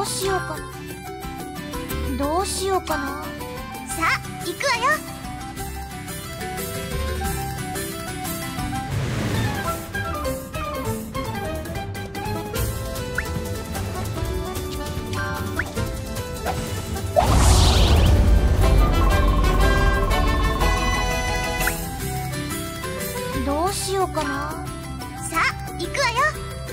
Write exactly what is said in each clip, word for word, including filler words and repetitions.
うしようかな。どうしようかな。さあ行くわよ。どうしようかな。さあ行くわよ。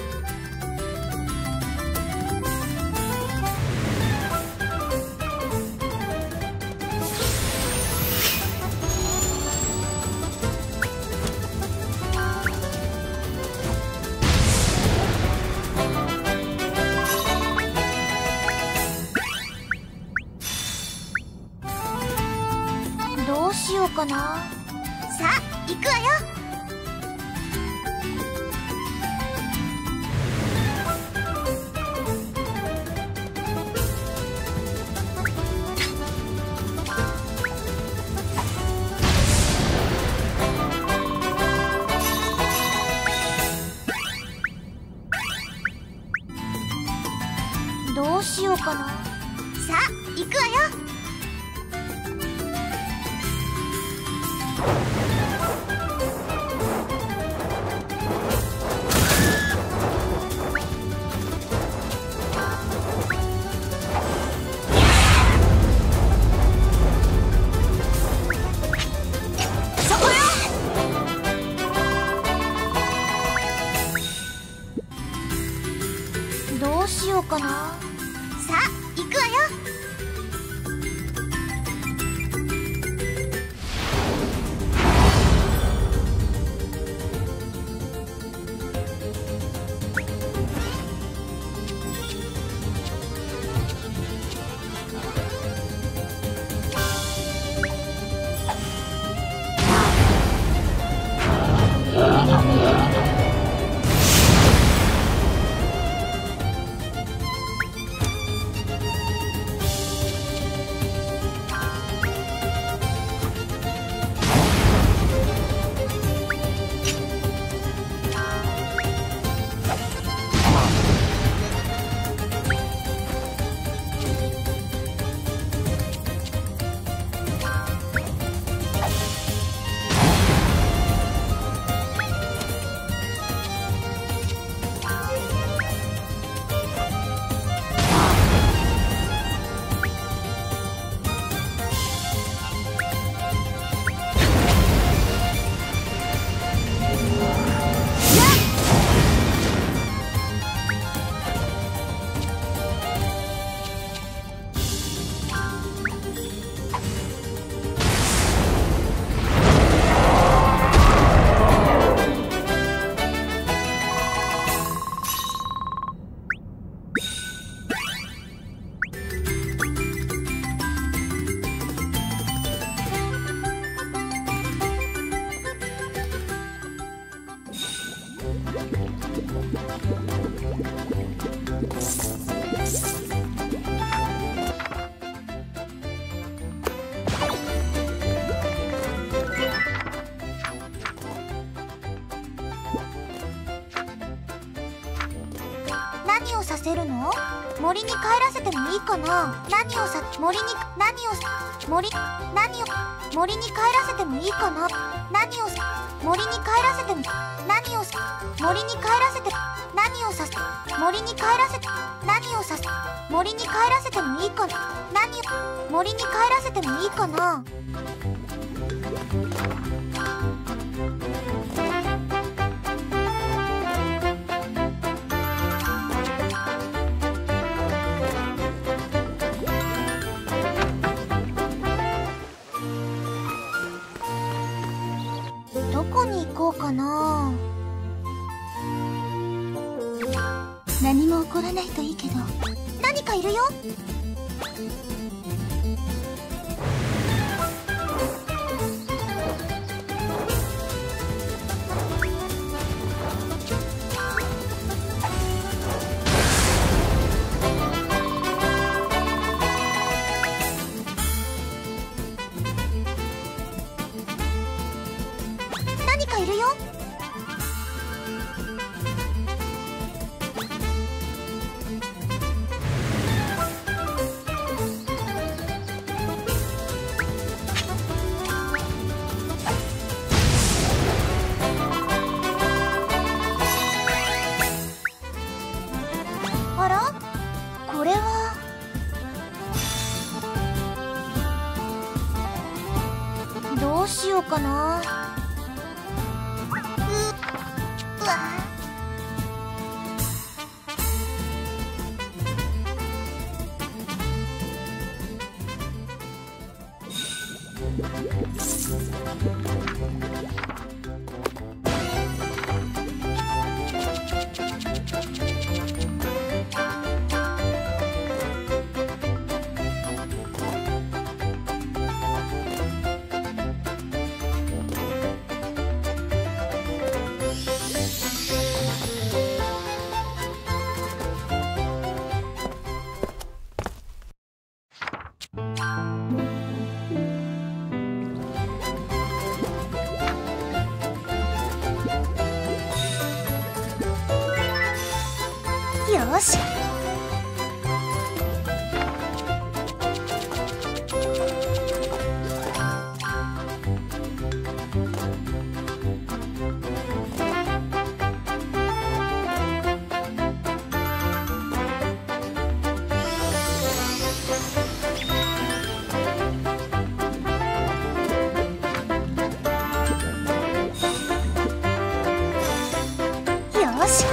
どうしようかな。さあ行くわよ。どうしようかな。さあ行くわよ。そこよ。どうしようかな。さあ行くわよ。何をさせるの？森に帰らせてもいいかな。何をさ森に何を森何を森に帰らせてもいいかな。何を森に帰らせても何を森に帰らせて何をさ森に帰らせて何をさ森に帰らせてもいいかな。何を森に帰らせてもいいかな。どこに行こうかな。何も起こらないといいけど。何かいるよ。何かいるよ。 うかな。ううわ。よし。よし。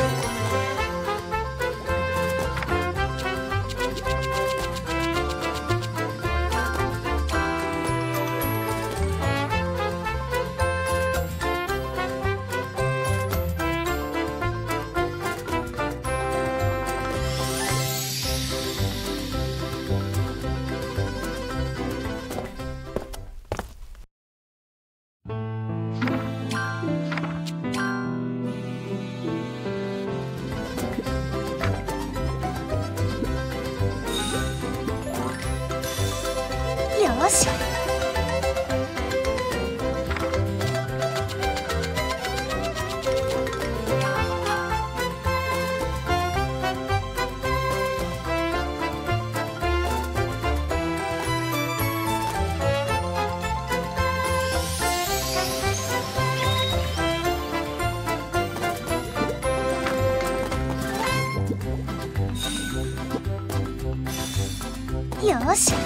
よし。よし。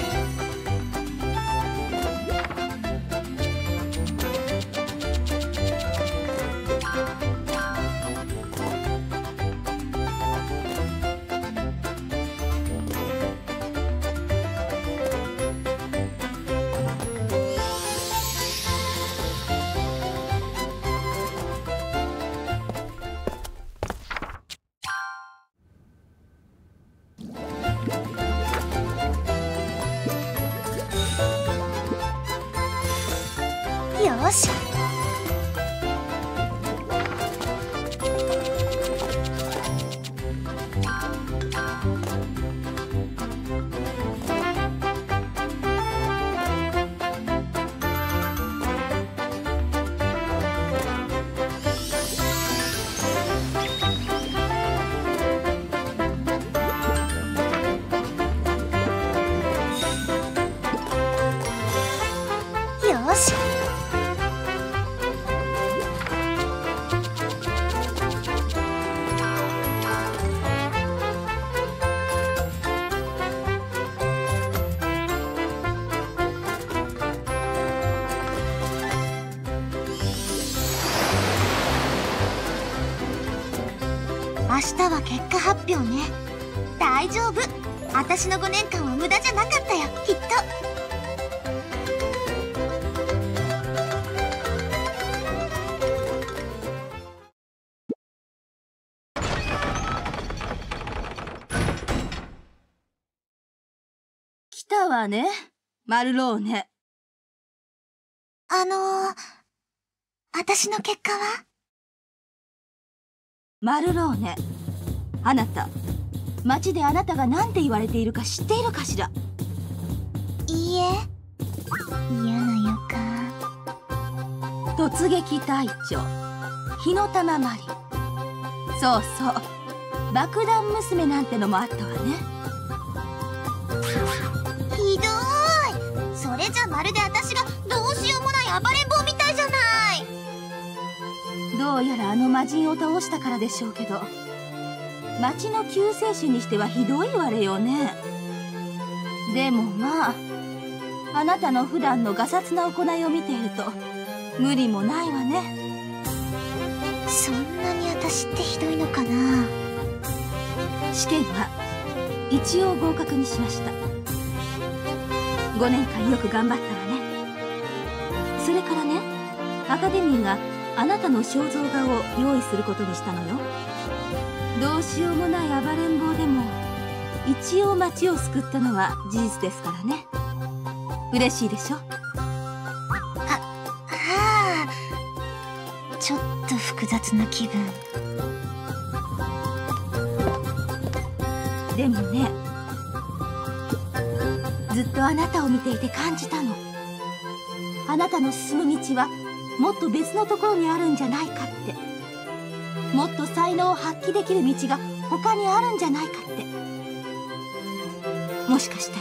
よし。よし。明日は結果発表ね。大丈夫。私のごねんかんは無駄じゃなかったよ、きっと。 来たわね、マルローネ。 あのー、私の結果は？ マルローネ、あなた、町であなたが何て言われているか知っているかしら？ いいえ、嫌な予感。 突撃隊長、火の玉マリ。そうそう、爆弾娘なんてのもあったわね。 ひどーい。それじゃまるで私がどうしようもない暴れん坊みたいじゃない。 どうやらあの魔人を倒したからでしょうけど、町の救世主にしてはひどいわれよね。でもまあ、あなたの普段のがさつな行いを見ていると無理もないわね。 そんなに私ってひどいのかな。 試験は一応合格にしました。ごねんかんよく頑張ったわね。それからね、アカデミーがあなたの肖像画を用意することにしたのよ。どうしようもない暴れん坊でも一応町を救ったのは事実ですからね。嬉しいでしょ。 はあ、ちょっと複雑な気分。 でもね、ずっとあなたを見ていて感じたの。あなたの進む道はもっと別のところにあるんじゃないかって。もっと才能を発揮できる道が他にあるんじゃないかって。もしかした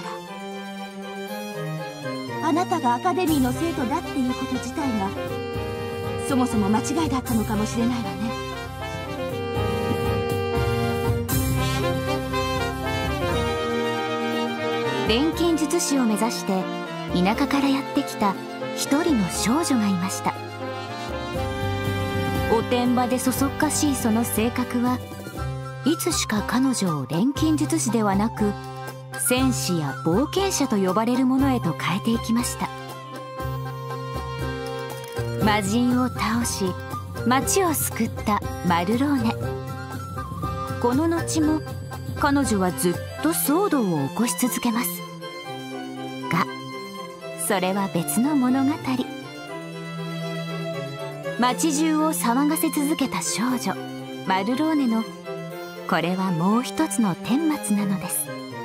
らあなたがアカデミーの生徒だっていうこと自体がそもそも間違いだったのかもしれないわね。 錬金術師を目指して田舎からやってきた一人の少女がいました。おてんばでそそっかしいその性格はいつしか彼女を錬金術師ではなく戦士や冒険者と呼ばれるものへと変えていきました。魔人を倒し町を救ったマルローネ。この後も彼女はずっと騒動を起こし続けますが、それは別の物語。町中を騒がせ続けた少女マルローネのこれはもう一つの顛末なのです。